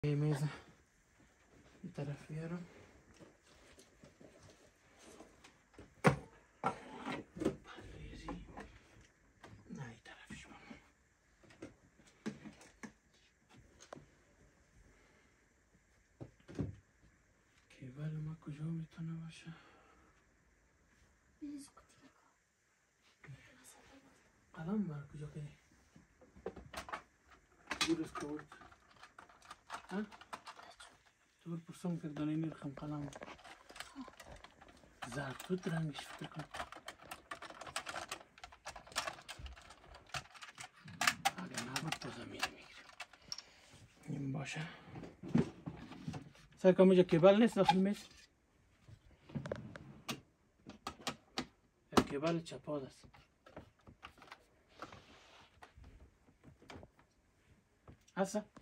میز این طرف بیارم. پرویزی نه این طرفش برم. کیبل ما کجا میتونه باشه؟ قلم بر کجا که درست کرد ها؟ تو پرسم کردن این رقم قلم زرتوت رنگش فکر کن اگر نبود تو زمین میگیریم این باشه سر کم اینجا کیبل نیست داخل میز کیبل چپاد است هسته